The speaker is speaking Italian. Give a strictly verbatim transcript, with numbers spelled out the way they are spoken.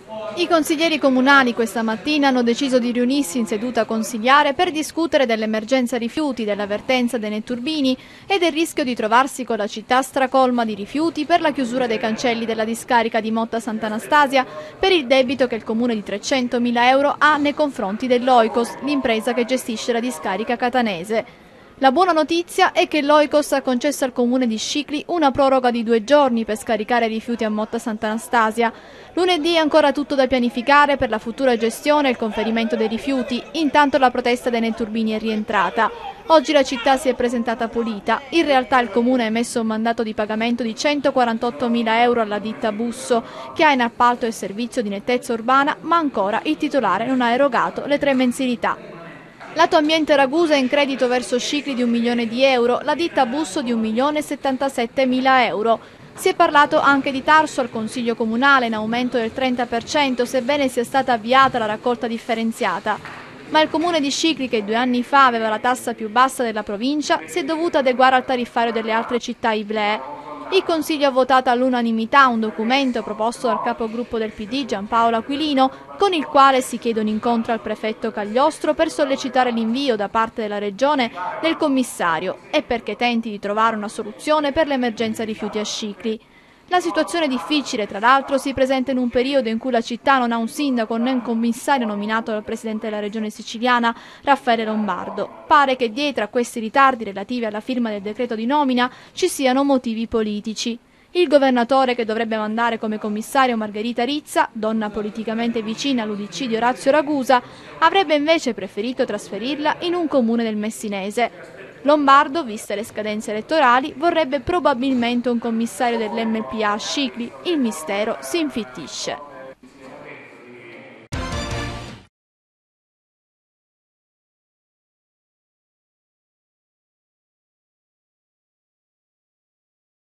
I consiglieri comunali questa mattina hanno deciso di riunirsi in seduta consigliare per discutere dell'emergenza rifiuti, della vertenza dei netturbini e del rischio di trovarsi con la città stracolma di rifiuti per la chiusura dei cancelli della discarica di Motta Sant'Anastasia per il debito che il comune di trecentomila euro ha nei confronti dell'Oikos, l'impresa che gestisce la discarica catanese. La buona notizia è che l'Oikos ha concesso al comune di Scicli una proroga di due giorni per scaricare i rifiuti a Motta Sant'Anastasia. Lunedì è ancora tutto da pianificare per la futura gestione e il conferimento dei rifiuti, intanto la protesta dei netturbini è rientrata. Oggi la città si è presentata pulita, in realtà il comune ha emesso un mandato di pagamento di centoquarantottomila euro alla ditta Busso, che ha in appalto il servizio di nettezza urbana, ma ancora il titolare non ha erogato le tre mensilità. Lato Ambiente Ragusa è in credito verso Scicli di un milione di euro, la ditta Busso di un milione e settantasettemila euro. Si è parlato anche di Tarso al Consiglio Comunale in aumento del trenta per cento, sebbene sia stata avviata la raccolta differenziata. Ma il comune di Scicli, che due anni fa aveva la tassa più bassa della provincia, si è dovuto adeguare al tariffario delle altre città iblee. Il Consiglio ha votato all'unanimità un documento proposto dal capogruppo del P D Giampaolo Aquilino, con il quale si chiede un incontro al prefetto Cagliostro per sollecitare l'invio da parte della Regione del commissario e perché tenti di trovare una soluzione per l'emergenza rifiuti a Scicli. La situazione difficile, tra l'altro, si presenta in un periodo in cui la città non ha un sindaco né un commissario nominato dal presidente della regione siciliana, Raffaele Lombardo. Pare che dietro a questi ritardi relativi alla firma del decreto di nomina ci siano motivi politici. Il governatore, che dovrebbe mandare come commissario Margherita Rizza, donna politicamente vicina all'U D C di Orazio Ragusa, avrebbe invece preferito trasferirla in un comune del Messinese. Lombardo, viste le scadenze elettorali, vorrebbe probabilmente un commissario dell'M P A a Scicli. Il mistero si infittisce.